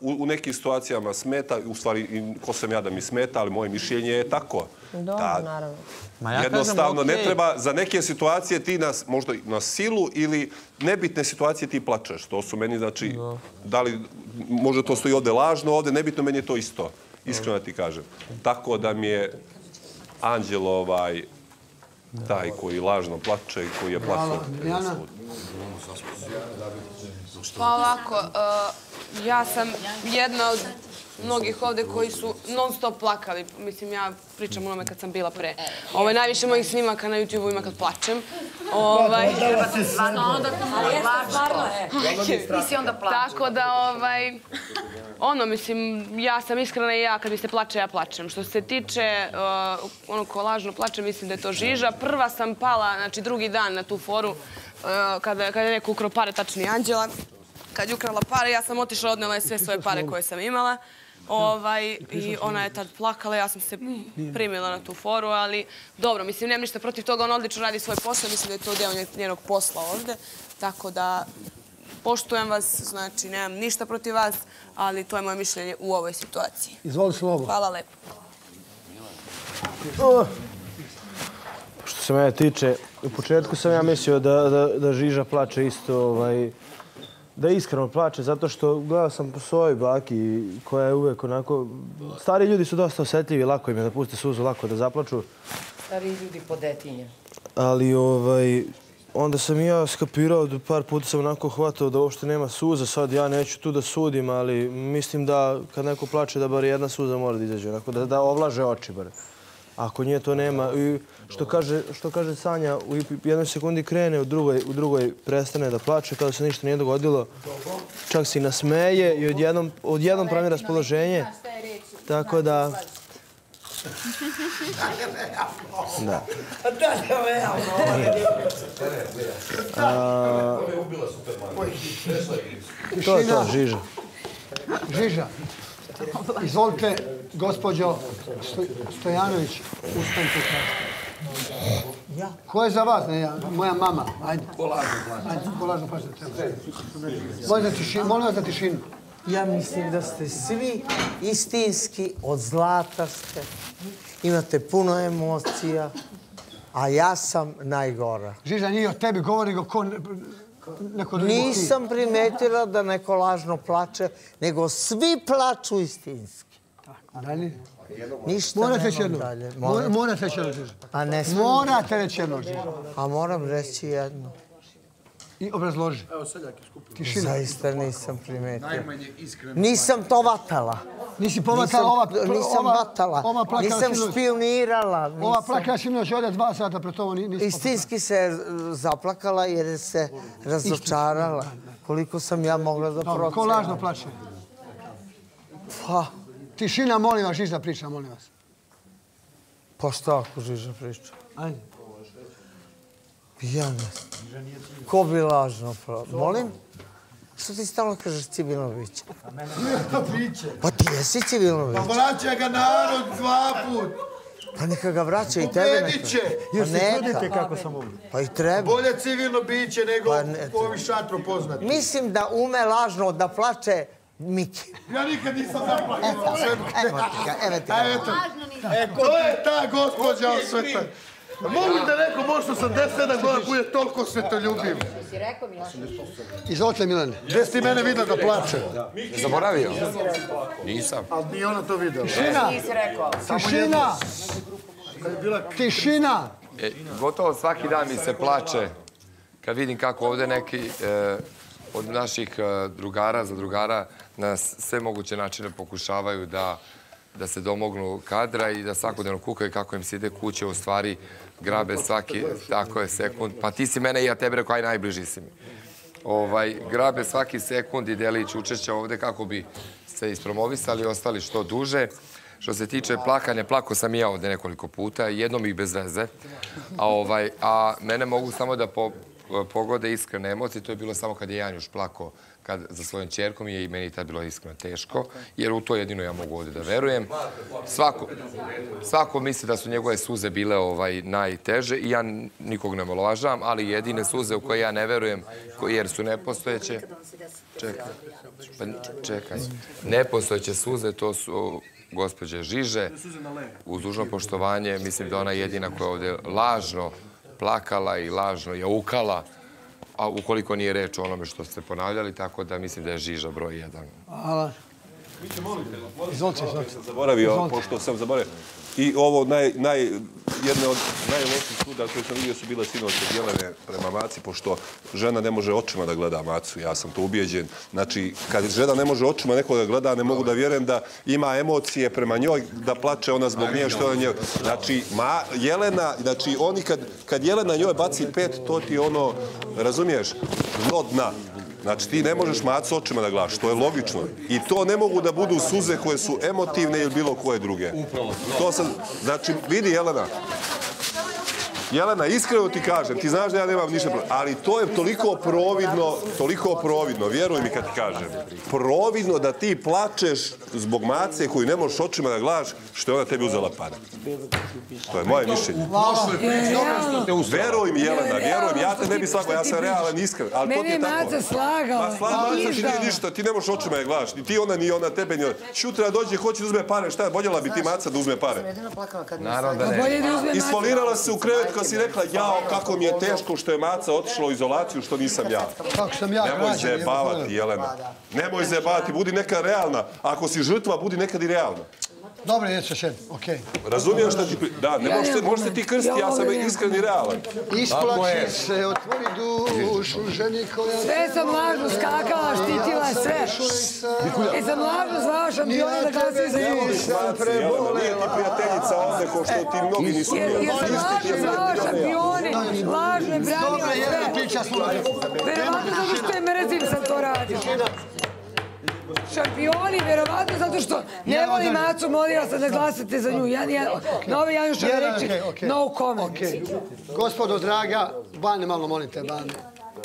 Speaker 19: u nekim situacijama smeta, u stvari ko sam ja da mi smeta, ali moje mišljenje je tako.
Speaker 15: Dobro, naravno.
Speaker 19: Jednostavno, ne treba, za neke situacije ti nas, možda na silu ili nebitne situacije ti plačeš. To su meni, znači, da li, možda to stoji ovde lažno, ovde nebitno, meni je to isto. Iskreno ti kažem. Tako da mi je Anđel ovaj, taj koji lažno plače i koji je plaćao.
Speaker 20: Pa ovako, ja sam jedna od mnogih ovde koji su non stop plakali. Mislim, ja pričam onome kad sam bila pre. Najviše mojih snimaka na YouTube-u ima kad plačem.
Speaker 13: Treba se stvarno da plačeš. Nisi onda plačeš.
Speaker 20: Tako da, ono, mislim, ja sam iskrena i ja, kad mi se plače, ja plačem. Što se tiče ono ko lažno plače, mislim da je to Žiža. Prva sam pala, znači drugi dan na tu foru, kada je neko ukrao pare, tačnije Anđela. Kad je ukrala pare, ja sam otišla, odnela je sve svoje pare koje sam imala. I ona je tad plakala, ja sam se primila na tu foru, ali dobro, mislim, nemam ništa protiv toga, ona odlično radi svoj posao, mislim da je to deo njenog posla ovde, tako da poštujem vas, znači nemam ništa protiv vas, ali to je moje mišljenje u ovoj situaciji.
Speaker 2: Izvoli slovo.
Speaker 20: Hvala lepo.
Speaker 11: Što se mene tiče, u početku sam ja mislio da Žiža plače isto, da iskreno plače, zato što gledao sam po svojoj baki koja je uvek onako... Stari ljudi su dosta osjetljivi, lako im je da puste suzu, lako da zaplaču.
Speaker 13: Stari ljudi po detinje.
Speaker 11: Ali onda sam i ja skapirao, par puta sam onako hvatao da uopšte nema suza. Sad ja neću tu da sudim, ali mislim da kad neko plače da bar jedna suza mora da izađe, da ovlaže oči bar. Ako nje to nema, što kaže Sanja, u jednoj sekundi krene, u drugoj prestane da plače, kada se ništa nije dogodilo. Čak se i nasmeje i odjednom pravi raspoloženje. Tako da... Da. To je to, Žiža.
Speaker 2: Žiža. Izvolite, gospođo Stojanović, ustanite kratko. Ko je za vas? Moja mama. Ajde. Polažno plaćate. Molim vas za tišinu.
Speaker 7: Ja mislim da ste svi istinski, od zlata ste. Imate puno emocija, a ja sam najgora.
Speaker 2: Žiža, nije o tebi govori, nego ko...
Speaker 7: Nisam primetila da neko lažno plače, nego svi plaču istinski.
Speaker 2: Dalje?
Speaker 7: Ništa nemam dalje.
Speaker 2: Morate reći jedno, Žiža.
Speaker 7: A ne smijem.
Speaker 2: Morate reći jedno, Žiža.
Speaker 7: A moram reći jedno.
Speaker 2: I obrazloži. Tišina.
Speaker 7: Zaista nisam primetila. Nisam to vatala.
Speaker 2: Nisi povatala ova...
Speaker 7: Nisam vatala. Nisam špionirala.
Speaker 2: Ova plakala si minoć ovdje dva sata pred ovo nisi...
Speaker 7: Istinski se zaplakala jer se razočarala. Koliko sam ja mogla da procenim.
Speaker 2: Ko lažno plače?
Speaker 7: Pa...
Speaker 2: Tišina, molim vas, Žiža priča, molim vas.
Speaker 7: Pa šta ako Žiža priča?
Speaker 2: Ajde.
Speaker 7: Ja ne znam. Ko bi lažno plače? Molim? Što ti stalno kažeš Civilnović? Pa ti jesi Civilnović.
Speaker 6: Pa vraća ga narod dva put.
Speaker 7: Pa neka ga vraća i tebe neka.
Speaker 6: Pobedit će.
Speaker 7: Pa neka. Pa i treba.
Speaker 6: Bolje civilno biće nego ovi šatro poznati.
Speaker 7: Mislim da ume lažno da plače Miki.
Speaker 6: Ja nikad nisam zaplakao.
Speaker 7: Evo ti ga.
Speaker 6: To je ta gospođa osveta. Mogu da neko može osamdeset sedam godina bude toliko svetoljubiv.
Speaker 2: Izvolite, Milane.
Speaker 6: Gde si ti mene vidio da plače?
Speaker 3: Zaboravio? Nisam.
Speaker 6: Ali nije ona to videla.
Speaker 2: Tišina! Tišina! Tišina!
Speaker 3: Gotovo svaki dan mi se plače kad vidim kako ovde neki od naših drugara, zadrugara na sve moguće načine pokušavaju da da se domognu kadra i da svakodnevno kukaju kako im se ide kuće, u stvari grabe svaki, tako je, sekund. Pa ti si mene i ja tebe rekao, aj najbliži si mi. Grabe svaki sekund i delić učešća ovde kako bi se ispromovisali i ostali što duže. Što se tiče plakanja, plako sam i ja ovde nekoliko puta, jednom i bez veze. A mene mogu samo da
Speaker 21: pogode iskrene emocije. To je bilo samo kad je Janjuš plakao za svojom čerkom i meni je tad bilo iskreno teško, jer u to jedino ja mogu ovdje da verujem. Svako misli da su njegove suze bile najteže i ja nikog ne omalovažavam, ali jedine suze u koje ja ne verujem, jer su nepostojeće, čekaj, nepostojeće suze, to su gospođe Žiže, uz dužno poštovanje, mislim da ona je jedina koja je ovdje lažno plakala i lažno jaukala, a ukoliko nije reč o onome što ste ponavljali, tako da mislim da je Žiža broj jedan.
Speaker 2: Hvala. Izvolite, izvolite.
Speaker 19: Zaboravio, pošto sam zaboravio. I ovo, jedne od najloših suda koje sam vidio su bile sinoć od Jelene prema Maci, pošto žena ne može očima da gleda Macu, ja sam to ubijeđen. Znači, kad žena ne može očima nekoga gleda, ne mogu da vjerujem da ima emocije prema njoj, da plače ona zbog nje, što ona nje... Znači, Jelena, znači, oni kad Jelena njoj baci pet, to ti ono, razumiješ, dno dna. Znači, ti ne možeš Macu očima da gledaš, to je logično. I to ne mogu da budu suze koje su emotivne ili bilo koje druge. To sam, znači, vidi Jelena. Jelena, iskreno ti kažem, ti znaš da ja nemam ništa protiv, ali to je toliko providno, toliko providno, vjeruj mi kad ti kažem. Providno da ti plačeš zbog Mace koju ne možeš očima da gledaš, što je ona tebi uzela pare. To je moje mišljenje. Veruj mi, Jelena, vjeruj mi, ja te ne bi slagao, ja sam realan, iskren, ali to ti je tako.
Speaker 13: Meni je Maca slagao.
Speaker 19: Ma slagao, Maca ti nije ništa, ti ne možeš očima da gledaš, ni ti ona, ni ona tebe, ni ona. Šutra dođe, hoće da uzme pare, šta je, voljela bi ti Maca da uzme pare.
Speaker 21: Naravno da ne.
Speaker 19: Isfolirala se u krevet kad si rekla, jao, kako mi je teško što je Maca otišla u izolaciju, što nisam ja.
Speaker 2: Kako sam ja
Speaker 19: Nemoj zajebavati, Jelena. Nemoj zajebavati, budi neka realna. Ako si žrtva, budi nekad i realna.
Speaker 2: Dobro, jeće šef, okej.
Speaker 19: Razumiješ šta ti... Da, ne možete ti krsti, ja sam iskren i realan.
Speaker 2: Isplači se, otvori dušu, ženi koja...
Speaker 13: Sve sam lažno skakala, štitila sve. I sam lažno zvao šampiona da glasi za nju.
Speaker 19: Jelena, nije ti prijateljica ovdje ko što ti mnogi nisu bili.
Speaker 13: Jer sam lažno zvao šampioni, lažno je branila sve. Verovatno zato što je mrzim sam to radio. Šampioni, verovatno, zato što ne volim Macu, molila sam da glasate za nju. Na ove Janjušove reči, no comment.
Speaker 2: Gospodo draga, Bane, malo molim te, Bane.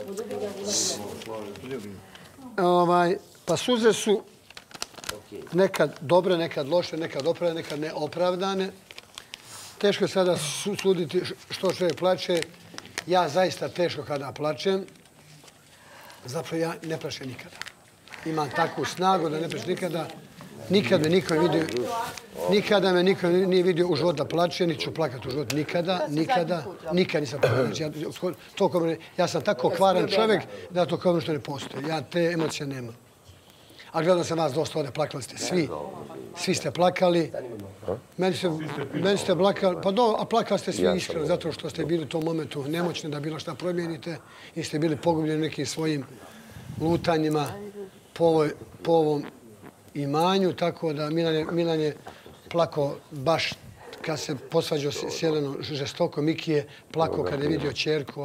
Speaker 2: Pa suze su nekad dobre, nekad loše, nekad opravdane, nekad neopravdane. Teško je sada suditi što čovjek plače. Ja zaista teško kada plačem. Zapravo ja ne plačem nikada. Imam takvu snagu da ne plačem nikada. Nikad me niko vidio, nikada me niko nije vidio u život da plače, niti ću plakati u život nikada, nikada, nikad nisam plakao. Ja sam tako kvaran čovjek da to kao što ne postoji. Ja te emocije nemam. A gledao sam vas dosta ovdje, plakali ste svi. Svi ste plakali. Meni ste plakali, pa do, a plakali ste svi iskreno, zato što ste bili u tom momentu nemoćni da bilo šta promijenite i ste bili pogubljeni nekim svojim lutanjima po ovom imanju, tako da Milan je plakao baš kad se posvađao s Jelenom žestoko. Miki je plakao kad je vidio čerku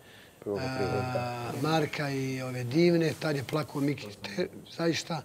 Speaker 2: Marka i ove divne, tad je plakao Miki zaista.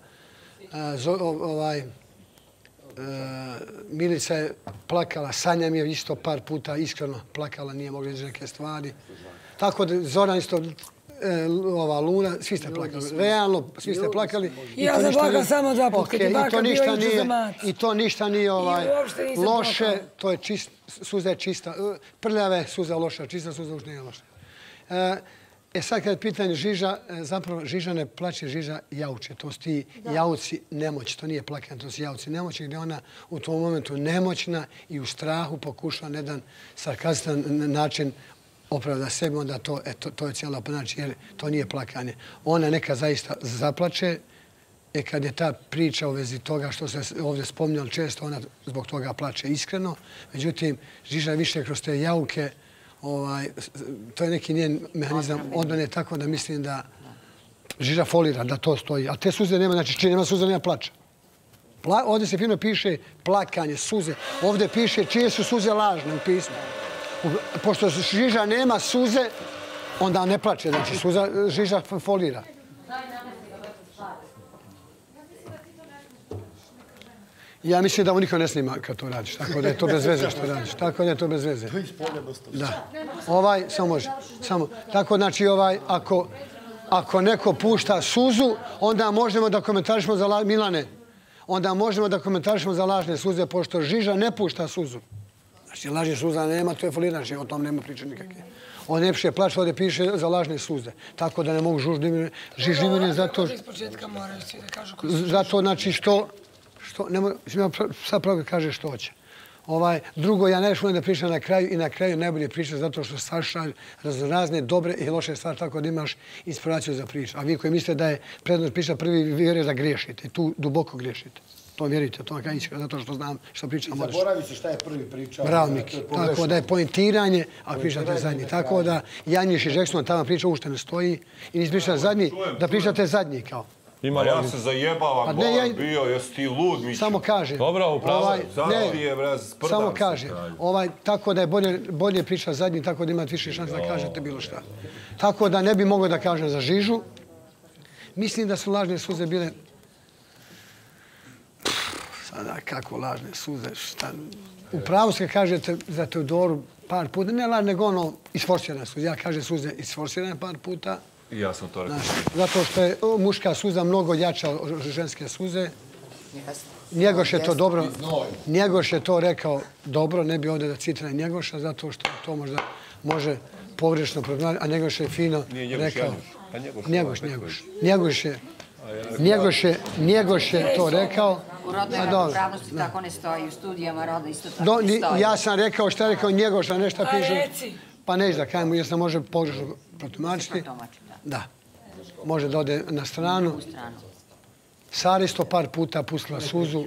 Speaker 2: Milica je plakala, Sanja mi je isto par puta iskreno plakala, nije mogla reći neke stvari. Tako da Zoran isto, ova Luna, svi ste plakali. Realno, svi ste plakali.
Speaker 13: Ja sam plakala samo dva puta, kad je baka bio iđu za Mac.
Speaker 2: I to ništa nije loše, to je čist, suza je čista. Prljava je suza loša, čista suza už nije loša. E sad kad je pitanje Žiža, zapravo Žiža ne plaće, Žiža jauče. To su ti jauci nemoći, to nije plakanje, to su jauci nemoći gdje ona u tom momentu nemoćna i u strahu pokušava na jedan sarkastan način opravda sebe, onda to, e, to, to je cijela znači, jer to nije plakanje. Ona neka zaista zaplače, e kad je ta priča u vezi toga što se ovdje spominjali često, ona zbog toga plače iskreno. Međutim, Žiža više kroz te jauke, ovaj, to je neki njen mehanizam od mene, tako da mislim da Žiža folira, da to stoji. A te suze nema, znači čini nema suze, nema plača. Pla, ovdje se fino piše plakanje, suze. Ovdje piše čije su suze lažne u pismu. Pošto Žiža nema suze, onda ne plače. Znači, suza, Žiža folira. Ja mislim da ovo niko ne snima kad to radiš, tako da je to bez veze što radiš. Tako da je to bez veze. Da. Ovaj, samo može. Samo. Tako znači ovaj, ako, ako neko pušta suzu, onda možemo da komentarišemo za la... Milane, onda možemo da komentarišemo za lažne suze, pošto Žiža ne pušta suzu. Znači, lažne suza nema, to je folirano, o tom nema priče nikakve. Ovdje ne piše plač, ovdje piše za lažne suze. Tako da ne mogu žiždivine zato... Zato, znači, što... Sad pravi kaže što hoće. Drugo, ja najviše volim da pričam na kraju i na kraju najbolje priča zato što Saša razne dobre i loše stvari, tako da imaš inspiraciju za priču. A vi koji mislite da je prednost priča prvi, vi vjerujete da griješite. I tu duboko griješite. To vjerujte, to je iskreno, zato što znam što pričam.
Speaker 6: I zaboravi se šta je prvi pričao.
Speaker 2: Bravo, Miki. Tako da je pointiranje, a pričate zadnji. Tako da Janjiš i Jackson tamo priča ušte ne stoji i nisi pričali zadnji, da pričate zadnji kao.
Speaker 19: Ima, ja se zajebavam, Goran bio, jesi ti lud, Mićo.
Speaker 2: Samo kaže.
Speaker 19: Dobro, upravo, zašto je, braz, sprdam se.
Speaker 2: Samo kaže, tako da je bolje priča zadnji, tako da imate više šanse da kažete bilo šta. Tako da ne bi mogao da kažem za Žižu. Mislim da su lažne suze bile... Sada, kako lažne suze, šta... Upravo se kažete za Teodoru par puta, ne lažne, nego ono, isforsirane suze. Ja kažem suze isforsirane par puta.
Speaker 19: I ja sam to rekao.
Speaker 2: Zato što je muška suza mnogo jača od ženske suze. Njegoš je to dobro, Njegoš je to rekao dobro, ne bi ovdje da citira Njegoša, zato što to možda može pogrešno prognati, a Njegoš je fino rekao. Njegoš, Njegoš. Njegoš je, Njegoš je, Njegoš je to rekao.
Speaker 1: U rodnoj ravnopravnosti tako ne stoji, u studijama roda isto tako ne stoji.
Speaker 2: Ja sam rekao šta je rekao Njegoš, a nešto piše. Pa neću da kajem, jer se može pogrešno protumačiti. Da. Može da ode na stranu. Sara isto par puta pustila suzu.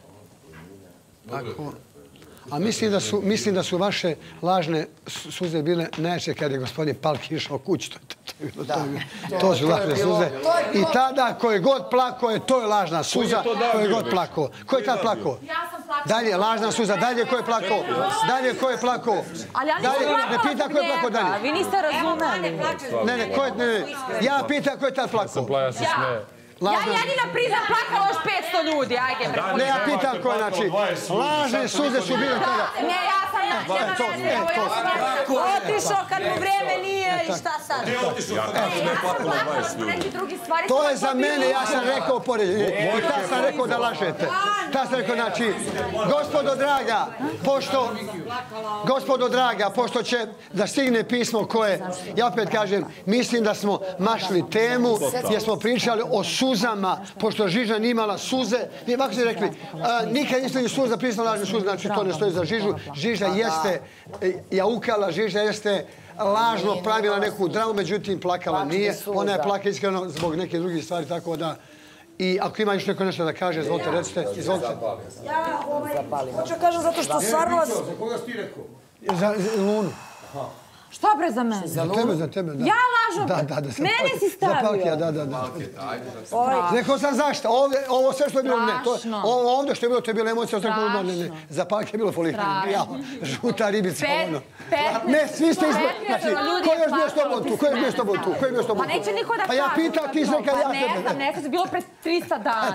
Speaker 2: Tako. A mislim da su vaše lažne suze bile najjače kada je gospodin Palki išao kući. To su lažne suze. I tada ko je god plakao, to je lažna suza. Ko je god plakao. Ko je tad plakao? Dalje, lažna suza. Dalje, ko je plakao? Dalje, ko je plakao? Ne pita ko je plakao dalje.
Speaker 8: Vi niste razumeli.
Speaker 2: Ne, ne, ko je... Ja pitam ko je tad plakao.
Speaker 8: Ja jedina priznam plakala još petsto ljudi, ajde.
Speaker 2: Ne, ja pitam ko je, znači, lažne suze su bile tada.
Speaker 8: Ne, ja sam nađena, otišao kad mu vreme nije i šta sad?
Speaker 19: Gdje je otišao kad mu ne plakalo dvadeset ljudi?
Speaker 2: To je za mene, ja sam rekao pored, i ta sam rekao da lažete. Ta sam rekao, znači, gospodo draga, pošto, gospodo draga, pošto će da stigne pismo koje, ja opet kažem, mislim da smo mašli temu, jer smo pričali o suzama, pošto Žiža nije imala suze. Vi ovako ste rekli, nikad niste ni suza prisnala lažne suze, znači to ne stoji za Žižu. Žiža jeste jaukala, Žiža jeste lažno pravila neku dramu, međutim plakala nije. Ona je plaka iskreno zbog neke druge stvari, tako da... I ako ima još neko nešto da kaže, izvolite, recite, izvolite.
Speaker 13: Ja hoću kažem zato što stvarno vas...
Speaker 2: Za koga si ti rekao? Za Lunu.
Speaker 8: Šta bre za mene?
Speaker 2: Za tebe, za tebe, da.
Speaker 8: Ja lažem?
Speaker 2: Da, da, da.
Speaker 8: Mene si stavio?
Speaker 2: Za Palkija, da, da, da. Rekao sam zašto, ovo sve što je bilo, ne. Ovdje što je bilo, to je bila emocija, ne, ne. Za Palkija je bilo foliranje. Žuta ribica, ono. Ne, svi ste izbili. Ko je još bio s tobom tu? Ko je još bio s tobom tu? Ko je bio s tobom tu?
Speaker 8: Pa neće niko da kaže.
Speaker 2: Pa ja pitam, ti sve kad ja tebe.
Speaker 8: Pa ne znam, nekad je bilo pre tristo dana.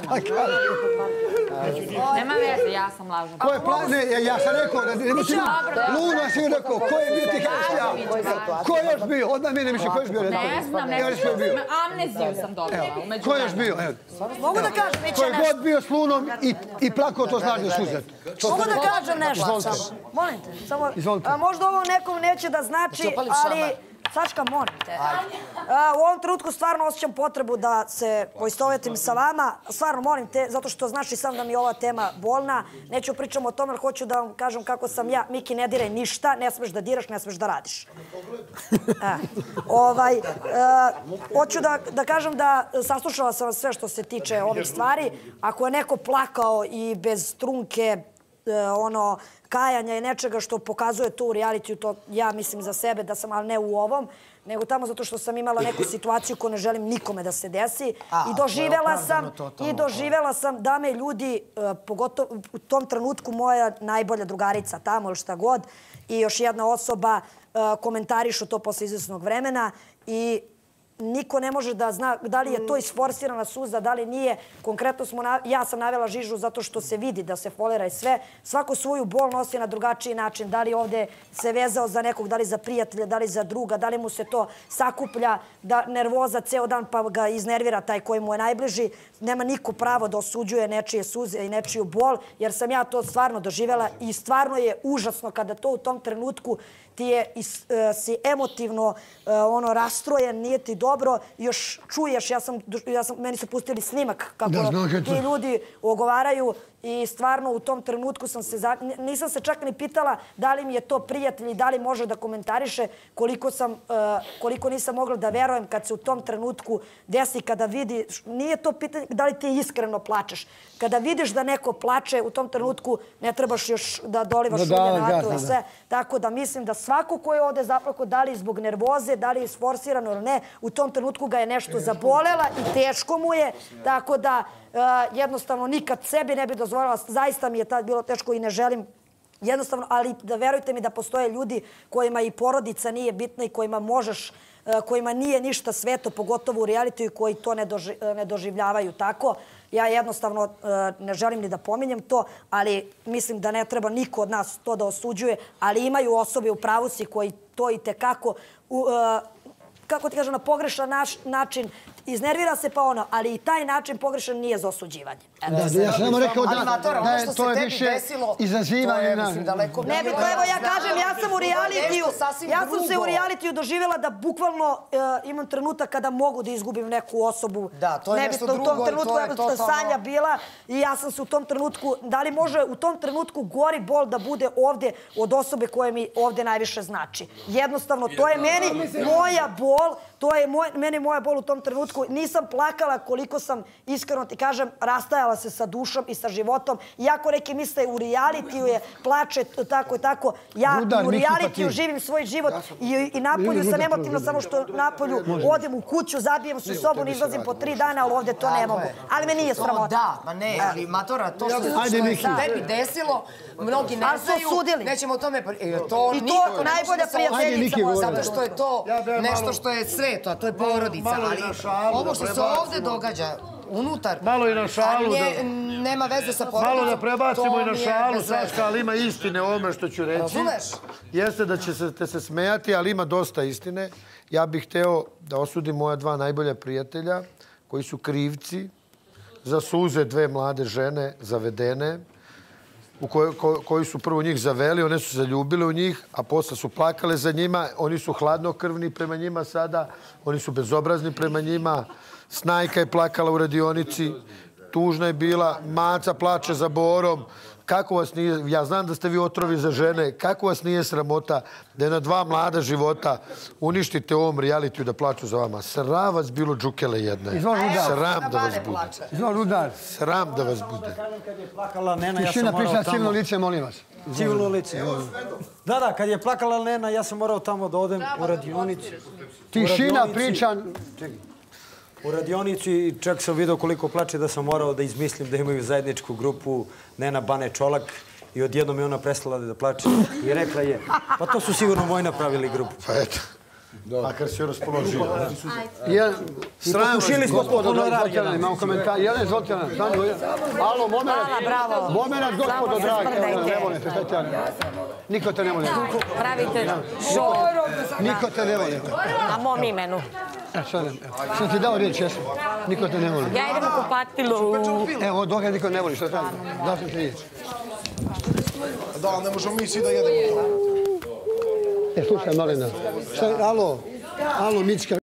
Speaker 8: Nema veze, ja sam lažem.
Speaker 2: Ko je plan? Ne, ja sam rekao, Luna si rekao, ko je bio ti kažeš ja? Ko je još bio? Odmah mi ne misli, ko je još bio?
Speaker 8: Ne znam, ne znam. Amneziju sam dobila.
Speaker 2: Ko je još bio?
Speaker 13: Mogu da kažem neće
Speaker 2: nešto? Ko je god bio s Lunom i plakao to slažne suze.
Speaker 13: Mogu da kažem nešto samo. Molim te, samo... Možda ovo nekom neće da znači, ali... Sačka, molim te. U ovom trenutku stvarno osjećam potrebu da se poistovetim sa vama. Stvarno molim te, zato što znaš i sam da mi je ova tema bolna. Neću pričam o tome, ali hoću da vam kažem kako sam ja. Miki, ne diraj ništa, ne smeš da diraš, ne smeš da radiš. Hoću da kažem da saslušala sam sve što se tiče ovih stvari. Ako je neko plakao i bez trunke, ono, kajanja i nečega što pokazuje tu realitiju, to ja mislim za sebe da sam, ali ne u ovom, nego tamo zato što sam imala neku situaciju koju ne želim nikome da se desi. I doživjela sam, i doživjela sam da me ljudi, pogotovo u tom trenutku moja najbolja drugarica tamo ili šta god, i još jedna osoba komentarišu to posle izvesnog vremena i
Speaker 9: niko ne može da zna da li je to isforsirana suza, da li nije. Konkretno smo, ja sam navela Žižu zato što se vidi da se folira i sve. Svako svoju bol nosi na drugačiji način. Da li ovde se vezao za nekog, da li za prijatelja, da li za druga, da li mu se to sakuplja, da nervoza ceo dan pa ga iznervira taj koji mu je najbliži. Nema niko pravo da osuđuje nečije suze i nečiju bol, jer sam ja to stvarno doživjela i stvarno je užasno kada to u tom trenutku ti je, si emotivno ono rastrojen, nije ti dobro, još čuješ, ja sam, ja sam, meni su pustili snimak kako ti ljudi ogovaraju i stvarno u tom trenutku sam se, nisam se čak ni pitala da li mi je to prijatelj i da li može da komentariše koliko sam, koliko nisam mogla da verujem kad se u tom trenutku desi, kada vidi, nije to pitanje da li ti iskreno plačeš. Kada vidiš da neko plače u tom trenutku, ne trebaš još da dolivaš ulje na to i sve. Tako da mislim da svako ko je ovde zaplako, da li zbog nervoze, da li je isforsirano ili ne, u tom trenutku ga je nešto zabolela i teško mu je. Tako da jednostavno nikad sebi ne bi dozvolila. Zaista mi je tad bilo teško i ne želim jednostavno, ali da verujte mi da postoje ljudi kojima i porodica nije bitna i kojima možeš, kojima nije ništa sveto, pogotovo u realitiju, koji to ne doživljavaju tako. Ja jednostavno ne želim ni da pominjem to, ali mislim da ne treba niko od nas to da osuđuje, ali imaju osobe u pravu si koji to i tekako, kako ti kažem, na pogrešan način iznervira se pa ono, ali i taj način pogrešan nije za osuđivanje.
Speaker 2: Ja sam samo rekao da to je više izazivanje.
Speaker 9: Ne bi, to evo ja kažem, ja sam u realitiju, ja sam se u realitiju doživjela da bukvalno imam trenutak kada mogu da izgubim neku osobu.
Speaker 13: Da, to je nešto drugo.
Speaker 9: U tom trenutku je Sanja bila i ja sam se u tom trenutku, da li može u tom trenutku gori bol da bude ovde od osobe koje mi ovde najviše znači. Jednostavno, to je meni moja bol, to je meni moja bol u tom trenutku. Nisam plakala koliko sam, iskreno ti kažem, rastajala se sa dušom i sa životom. Iako neki misle u realitiju je plače tako i tako. Ja u realitiju živim svoj život i napolju sam emotivno, samo što napolju odem u kuću, zabijem se sobom, izlazim po tri dana, ali ovde to ne mogu. Ali me nije sramota.
Speaker 13: Da, ma ne, ali Matora, to što se tebi desilo, mnogi ne znaju, nećemo o tome...
Speaker 9: I to najbolja prijateljica.
Speaker 13: Zato što je to nešto što je sveto, a to je porodica. Ali ovo što se ovde događa unutar, nema veze sa porodicom.
Speaker 6: Malo da prebacimo i na šalu, Saška, ali ima istine o ovome što ću reći.
Speaker 13: Razumeš?
Speaker 6: Jeste da ćete se smejati, ali ima dosta istine. Ja bih hteo da osudim moja dva najbolja prijatelja koji su krivci za suze dve mlade žene zavedene, koji su prvo njih zaveli, one su zaljubile u njih, a posle su plakale za njima. Oni su hladnokrvni prema njima sada, oni su bezobrazni prema njima. Snajka je plakala u radionici, tužna je bila, Maca plače za Borom. Kako vas nije, ja znam da ste vi otrovi za žene, kako vas nije sramota da je na dva mlada života uništite u ovom realitiju da plaču za vama. Sram vas bilo džukele jedne. Sram da vas bude.
Speaker 2: Izvoli udar.
Speaker 6: Sram da vas bude.
Speaker 22: Kad je plakala Nena, ja sam
Speaker 2: Tišina,
Speaker 22: morao
Speaker 2: priča
Speaker 22: tamo...
Speaker 2: civilno lice, molim vas.
Speaker 22: Civilno lice. Da, da, kad je plakala Nena, ja sam morao tamo da odem u radionicu.
Speaker 2: Tišina, priča...
Speaker 22: U radionici čak sam vidio koliko plače da sam morao da izmislim da imaju zajedničku grupu Nena, Bane, Čolak i odjednom je ona prestala da plače i rekla je, pa to su sigurno moji napravili grupu.
Speaker 6: Pa eto, a kad si joj raspoložio.
Speaker 22: I pokušili smo po honorarju.
Speaker 2: Imamo komentar. Jelena, izvolite nam. Alo, moment. Moment, gospodo dragi. Ne volite, šta Tjana? Niko te ne voli.
Speaker 15: Pravite šor.
Speaker 2: Niko te ne voli.
Speaker 15: Na mom imenu.
Speaker 2: Sam ti dao riječ, jesam. Niko te ne voli.
Speaker 15: Ja idem u kupatilu.
Speaker 2: Evo, dok je niko ne voli, što traži? Dao sam ti riječ.
Speaker 6: Da, ne možemo mi svi da jedemo.
Speaker 2: E, slušaj, Malena. Alo, alo, Mička.